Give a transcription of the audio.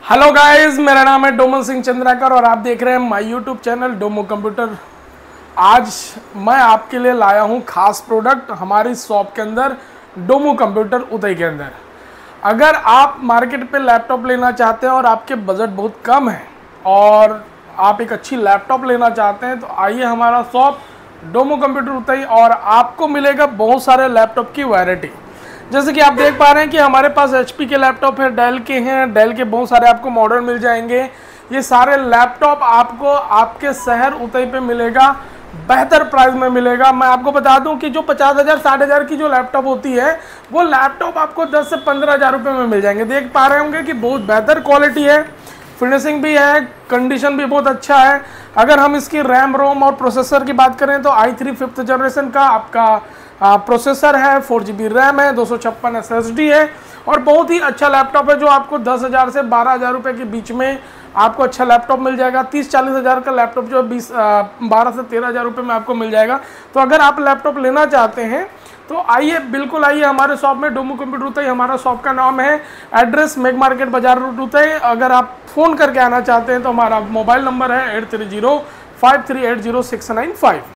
Hello guys, मेरा नाम है डोमन सिंह चंद्राकर और आप देख रहे हैं my YouTube channel Domo computer. आज मैं आपके लिए लाया हूं खास प्रोडक्ट हमारी शॉप के अंदर, डोमो कंप्यूटर उदय के अंदर। अगर आप मार्केट पे लैपटॉप लेना चाहते हैं और आपके बजट बहुत कम है और आप एक अच्छी लैपटॉप लेना चाहते हैं तो आइए हमारा शॉप डोमो कंप्यूटर उदय और आपको मिलेगा बहुत सारे लैपटॉप की वैरायटी। जैसे कि आप देख पा रहे हैं कि हमारे पास HP के लैपटॉप है, डेल के हैं, डेल के बहुत सारे आपको मॉडल मिल जाएंगे। ये सारे लैपटॉप आपको आपके शहर उदय पे मिलेगा, बेहतर प्राइस में मिलेगा। मैं आपको बता दूं कि जो 50,000 60,000 की जो लैपटॉप होती है वो लैपटॉप आपको 10 से 15,000 रुपये में मिल जाएंगे। देख पा रहे होंगे कि बहुत बेहतर क्वालिटी है, फिनिशिंग भी है, कंडीशन भी बहुत अच्छा है। अगर हम इसकी रैम रोम और प्रोसेसर की बात करें तो i3 5th जनरेशन का आपका प्रोसेसर है, 4GB रैम है, 256 SSD है और बहुत ही अच्छा लैपटॉप है जो आपको 10,000 से 12,000 रुपये के बीच में आपको अच्छा लैपटॉप मिल जाएगा। 30-40 हज़ार का लैपटॉप जो है 12 से 13,000 रुपये में आपको मिल जाएगा। तो अगर आप लैपटॉप लेना चाहते हैं तो आइए, बिल्कुल आइए हमारे शॉप में, डोमो कंप्यूटर उदय हमारा शॉप का नाम है। एड्रेस मेघ मार्केट बाजार रोड उदय। अगर आप फ़ोन करके आना चाहते हैं तो हमारा मोबाइल नंबर है 8305380695।